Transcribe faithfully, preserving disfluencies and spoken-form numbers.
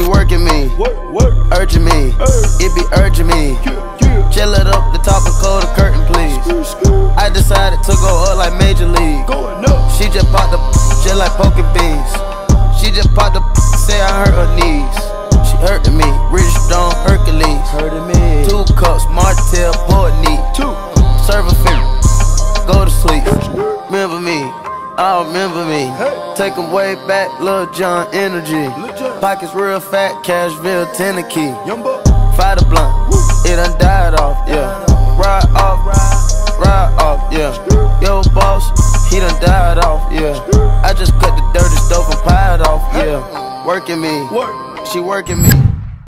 She working me, Work, work, urging me, Hey. it be urging me. yeah, yeah. Chill it up, the top and close the curtain, please. Screw, screw. I decided to go up like Major League. Going up. She just popped the just like poking beans. She just popped the say I hurt her knees. She hurting me, Rich Stone Hercules. Hurting me. Two cups, Martell, board neat. Two. Serve a finger, go to sleep. Remember me, oh remember me. Hey. Take 'em way back, Lil Jon energy. Lil Jon. Pockets real fat, Cashville, Tennessee. Young buck. Fight the blunt, it done died off, yeah. Ride off, ride off, yeah. Yo boss, he done died off, yeah. I just cut the dirty stove and pied off, yeah. Working me, Work. she working me.